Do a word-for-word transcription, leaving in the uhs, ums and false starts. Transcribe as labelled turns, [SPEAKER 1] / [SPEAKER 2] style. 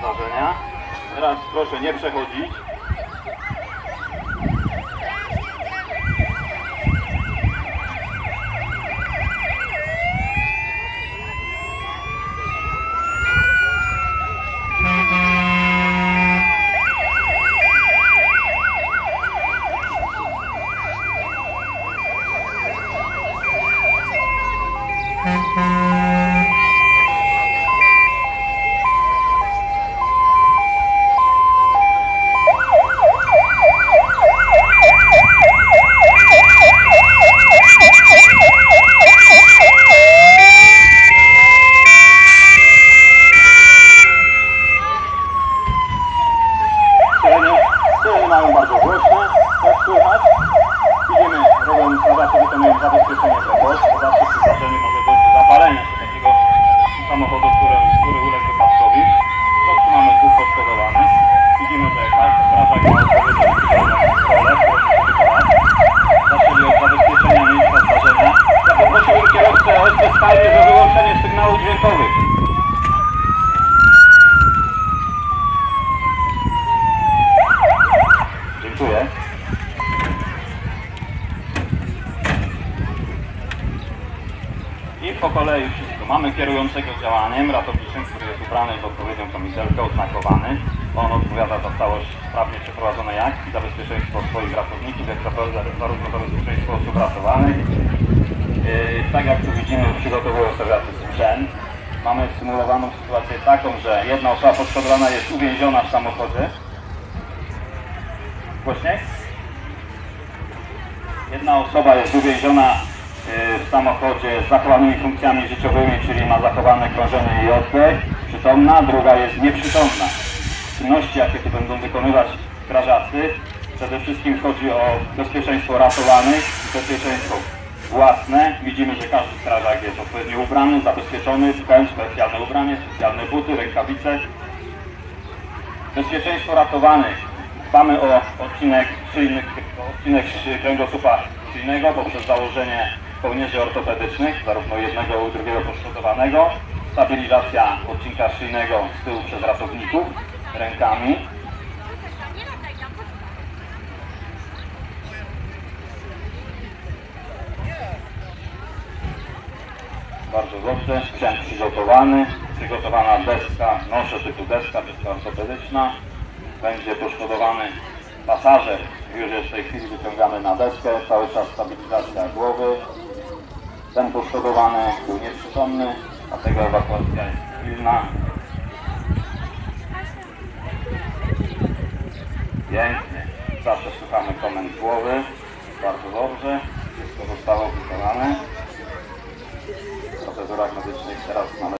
[SPEAKER 1] zdarzenia. Teraz proszę nie przechodzić. Mają bardzo głośne, jak słychać. Widzimy, robią strażacy, wykonują zabezpieczenie tego. Zawsze przy zdarzeniu może dojść do zapalenia się takiego samochodu, który, który uległ wypadkowi. W środku mamy dwóch poszkodowanych. Widzimy, że każdy strażak ma odpowiednią rolę, którą musi wykonać. Zaczęli od zabezpieczenia miejsca zdarzenia. Ja poprosiłbym kierowcę O S P Skalnie za wyłączenie sygnałów dźwiękowych. Dziękuję. I po kolei wszystko. Mamy kierującego działaniem ratowniczym, który jest ubrany w odpowiednią kamizelkę, oznakowany. On odpowiada za całość sprawnie przeprowadzonej akcji, za bezpieczeństwo swoich ratowników, jak zarówno za bezpieczeństwo osób ratowanych. Yy, tak jak tu widzimy, przygotowują strażacy sprzęt. Mamy symulowaną sytuację taką, że jedna osoba poszkodowana jest uwięziona w samochodzie. Głośniej? Jedna osoba jest uwięziona w samochodzie z zachowanymi funkcjami życiowymi, czyli ma zachowane krążenie i oddech, przytomna, druga jest nieprzytomna. Czynności, jakie tu będą wykonywać strażacy, przede wszystkim chodzi o bezpieczeństwo ratowanych, bezpieczeństwo własne. Widzimy, że każdy strażak jest odpowiednio ubrany, zabezpieczony, w specjalne ubranie, specjalne buty, rękawice. Bezpieczeństwo ratowanych. Dbamy o odcinek, szyjny, odcinek kręgosłupa szyjnego poprzez założenie kołnierzy ortopedycznych, zarówno jednego i drugiego poszkodowanego. Stabilizacja odcinka szyjnego z tyłu przez ratowników rękami. Bardzo dobrze, sprzęt przygotowany, przygotowana deska, nosze typu deska, deska ortopedyczna. Będzie poszkodowany pasażer, już jest w tej chwili wyciągamy na deskę, cały czas stabilizacja głowy. Ten poszkodowany był nieprzytomny, dlatego ewakuacja jest pilna. Pięknie, zawsze słuchamy komend głowy, bardzo dobrze, wszystko zostało wykonane. W procedurach medycznych teraz mamy